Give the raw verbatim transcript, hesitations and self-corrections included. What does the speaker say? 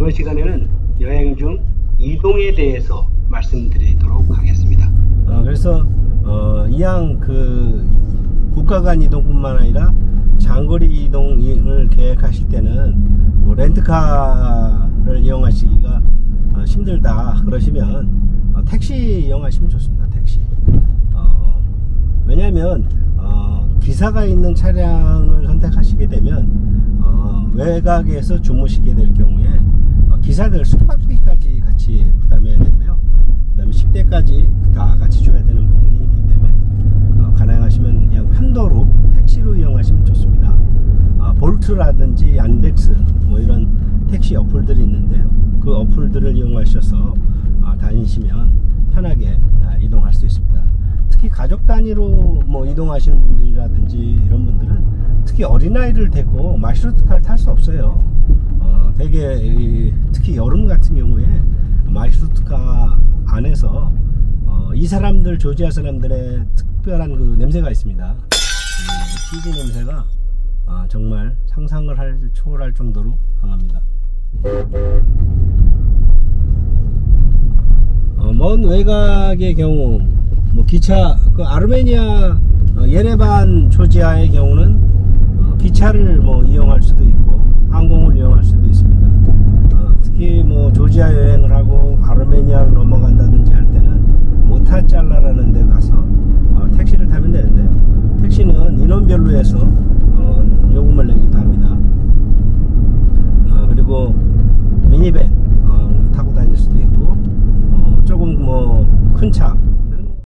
이번 시간에는 여행 중 이동에 대해서 말씀드리도록 하겠습니다. 어, 그래서 어, 이왕 그 국가 간 이동뿐만 아니라 장거리 이동을 계획하실 때는 뭐 렌트카를 이용하시기가 어, 힘들다 그러시면 어, 택시 이용하시면 좋습니다. 택시. 어, 왜냐하면 어, 기사가 있는 차량을 선택하시게 되면 어, 외곽에서 주무시게 될 경우에 어, 기사들 숙박비까지 같이 부담해야 되고요. 그 다음에 식대까지 다 같이 줘야 되는 부분이 있기 때문에 어, 가능하시면 그냥 편도로 택시로 이용하시면 좋습니다. 어, 볼트라든지 안덱스 뭐 이런 택시 어플들이 있는데요. 그 어플들을 이용하셔서 어, 다니시면 편하게 어, 이동할 수 있습니다. 특히 가족 단위로 뭐 이동하시는 분들이라든지 이런 분들은 특히 어린아이를 데리고 마슈루트카를 탈 수 없어요. 어, 되게 이, 특히 여름 같은 경우에 마슈루트카 안에서 어, 이 사람들 조지아 사람들의 특별한 그 냄새가 있습니다. 음, 치즈 냄새가 어, 정말 상상을 할 초월할 정도로 강합니다. 어, 먼 외곽의 경우 뭐 기차 그 아르메니아 어, 예레반 조지아의 경우는 어, 기차를 뭐 이용할 수도 있고 항공을 이용할 수도 있습니다. 어, 특히 뭐 조지아 여행을 하고 아르메니아로 넘어간다든지 할 때는 모타잘라라는 데 가서 어, 택시를 타면 되는데요. 택시는 인원별로 해서 어, 요금을 내기도 합니다. 어, 그리고 미니밴 어, 타고 다닐 수도 있고 어, 조금 뭐 큰 차